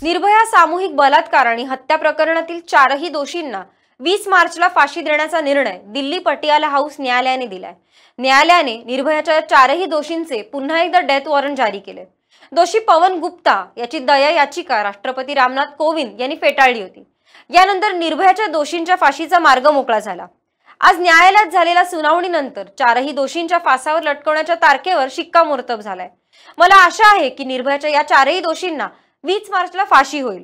निर्भया सामूहिक बलात्कार आणि हत्या प्रकरणातील 4ही दोषींना 20 मार्चला फाशी देण्याचा निर्णय दिल्ली पटियाला हाऊस न्यायालयाने दिलाय। न्यायालयाने निर्भयाच्या 4ही दोषींचे पुन्हा एकदा डेथ वॉरंट जारी केले। दोषी पवन गुप्ता याची दया याचिका राष्ट्रपती रामनाथ कोविंद यांनी फेटाळली होती। यानंतर निर्भयाच्या दोषींच्या फाशीचा मार्ग मोकळा झाला। आज न्यायालयात झालेल्या सुनावणीनंतर 4ही दोषींच्या फासावर लटकवण्याच्या तारखेवर शिक्कामोर्तब झालाय। मला आशा आहे की निर्भयाच्या या 4ही दोषींना 20 मार्चला फाशी होईल।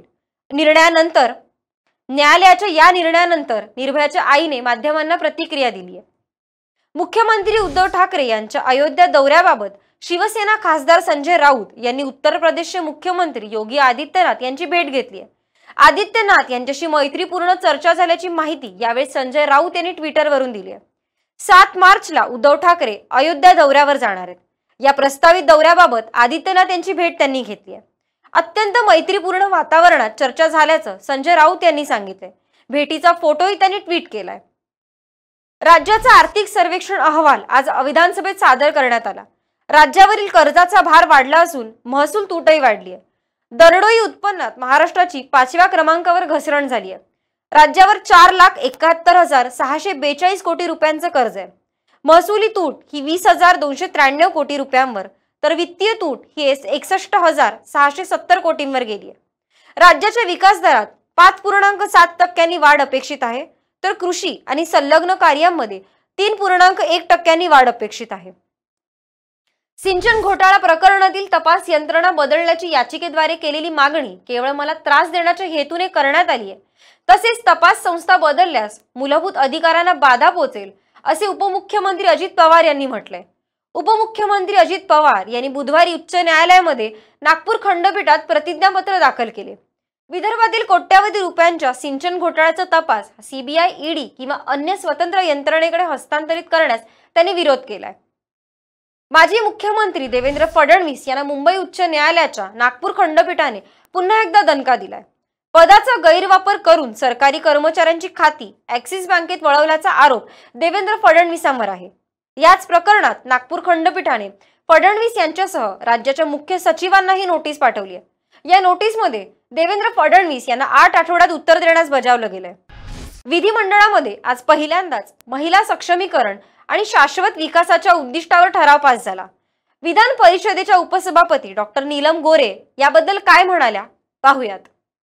न्यायालयाच्या या निर्णयानंतर निर्भयाच्या आईने माध्यमांना प्रतिक्रिया दिली आहे। मुख्यमंत्री उद्धव ठाकरे यांच्या अयोध्या दौऱ्याबाबत शिवसेना खासदार संजय राऊत यांनी उत्तर प्रदेशचे मुख्यमंत्री योगी आदित्यनाथ यांची भेट घेतली आहे। आदित्यनाथ यांच्याशी मैत्रीपूर्ण चर्चा झाल्याची माहिती यावेळी संजय राऊत यांनी ट्विटरवरून दिली आहे। 7 मार्चला उद्धव ठाकरे अयोध्या दौऱ्यावर जाणार आहेत। या प्रस्तावित दौऱ्याबाबत आदित्यनाथ यांची भेट त्यांनी घेतली आहे। अत्यंत मैत्रीपूर्ण वातावरणात चर्चा झाल्याचं संजय राऊत यांनी सांगितले। भेटीचा फोटोही त्यांनी ट्विट केलाय। राज्याचा आर्थिक सर्वेक्षण अहवाल आज विधानसभेत सादर करण्यात आला। राज्यावरील कर्जाचा भार वाढला असून महसूल तूटही वाढली आहे। दरडोई उत्पन्नात महाराष्ट्राची 5व्या क्रमांकावर घसरण झाली आहे। राज्यावर 4,71,642 कोटी रुपयांचं कर्ज आहे। महसुली तूट ही 20,293 कोटी रुपयांवर तर वित्तीय तूट ही 61,670 कोटींवर गेली आहे। राज्याच्या विकास दरात 5.7% वाढ अपेक्षित आहे, तर कृषी आणि संलग्न कार्यांमध्ये 3.1% वाढ अपेक्षित आहे। सिंचन घोटाळा प्रकरणातील तपास यंत्रणा बदलण्याची याचिकेद्वारे केलेली मागणी केवळ मला त्रास देण्याच्या हेतूने करण्यात आली आहे। तसेच तपास संस्था बदलल्यास मूलभूत अधिकारांना बाधा पोहोचेल असे उपमुख्यमंत्री अजित पवार यांनी म्हटलंय। उपमुख्यमंत्री अजित पवार यांनी बुधवारी उच्च न्यायालयामध्ये नागपूर खंडपीठात प्रतिज्ञापत्र दाखल केले। विदर्भातील कोट्यावधी रुपयांच्या सिंचन घोटाळ्याचा तपास सीबीआय, ईडी किंवा अन्य स्वतंत्र यंत्रणेकडे हस्तांतरित करण्यास त्यांनी विरोध केलाय। माजी मुख्यमंत्री देवेंद्र फडणवीस यांना मुंबई उच्च न्यायालयाच्या नागपूर खंडपीठाने पुन्हा एकदा दणका दिलाय। पदाचा गैरवापर करून सरकारी कर्मचाऱ्यांची खाती ॲक्सिस बँकेत वळवल्याचा आरोप देवेंद्र फडणवीसांवर आहे। याच प्रकरणात नागपूर खंडपीठाने फडणवीस यांच्यासह राज्याच्या मुख्य सचिवांनाही नोटीस पाठवली आहे। या नोटीसमध्ये देवेंद्र फडणवीस यांना 8 आठवड्यात उत्तर देण्यास बजावलं गेलंय। विधिमंडळामध्ये आज पहिल्यांदाच महिला सक्षमीकरण आणि शाश्वत विकासाच्या उद्दिष्टावर ठराव पास झाला। विधान परिषदेच्या उपसभापती डॉक्टर नीलम गोरे याबद्दल काय म्हणाल्या पाहूयात।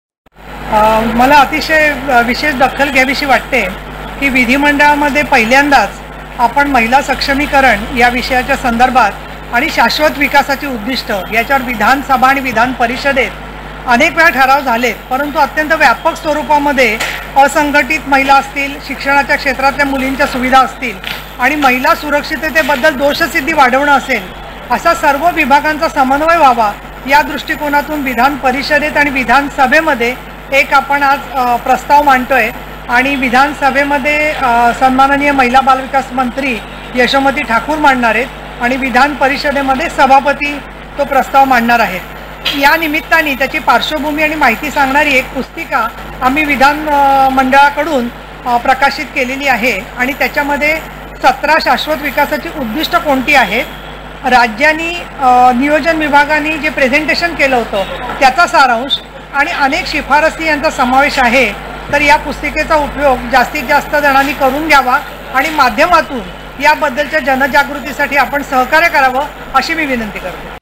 मला अतिशय विशेष दखल घ्यावीशी वाटते की विधिमंडळामध्ये पहिल्यांदाच आपण महिला सक्षमीकरण या विषयाच्या संदर्भात आणि शाश्वत विकासाची उद्दिष्ट याच्यावर विधानसभा आणि विधान परिषदेत अनेक वेळा ठराव झालेत, परंतु अत्यंत व्यापक स्वरूपामध्ये असंघटित महिला असतील, शिक्षणाच्या क्षेत्रातल्या मुलींच्या सुविधा असतील आणि महिला सुरक्षिततेबद्दल दोषसिद्धी वाढवणं असेल, अशा सर्व विभागांचा समन्वय व्हावा या दृष्टिकोनातून विधान परिषदेत आणि विधानसभेमध्ये एक आपण आज प्रस्ताव मांडतोय आणि विधानसभेमध्ये सन्माननीय महिला बालविकास मंत्री यशोमती ठाकूर मांडणार आहेत आणि विधान परिषदेमध्ये सभापती तो प्रस्ताव मांडणार आहेत। या निमित्ताने त्याची पार्श्वभूमी आणि माहिती सांगणारी एक पुस्तिका आम्ही विधान मंडळाकडून प्रकाशित केलेली आहे आणि त्याच्यामध्ये 17 शाश्वत विकासाची उद्दिष्ट कोणती आहेत, राज्यांनी नियोजन विभागाने जे प्रेझेंटेशन केलं होतं त्याचा सारांश आणि अनेक शिफारसी यांचा समावेश आहे। तर या पुस्तिकेचा उपयोग जास्तीत जास्त जणांनी करून घ्यावा आणि माध्यमातून याबद्दलच्या जनजागृतीसाठी आपण सहकार्य करावं अशी मी विनंती करतो।